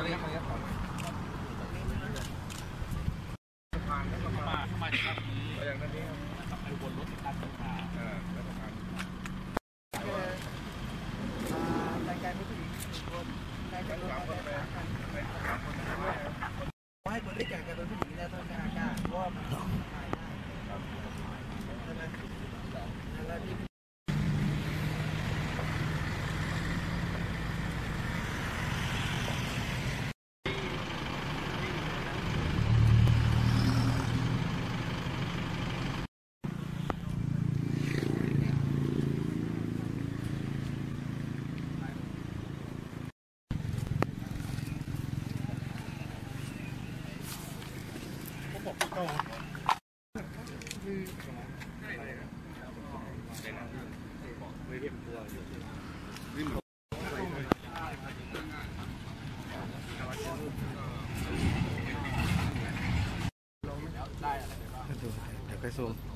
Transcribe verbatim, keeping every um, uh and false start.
เรียกมาเรียกก่อนสะพานแล้วก็มาเข้ามาจากนี้ไปอย่างนั้นนี่ครับไปบนรถติดตั้งสะพานเออแล้วสะพานรายการผู้หญิงคนรายการรถไปไปไปสามคนให้คนได้แข่งกันเป็นผู้หญิงแล้วต้องการกล้าเพราะว่ามันถ่ายได้ใช่ไหมแล้วที่บอกพี่โตคือไม่เรียบตัวอยู่นี่มันได้อะไรบ้างเดี๋ยวไปซูม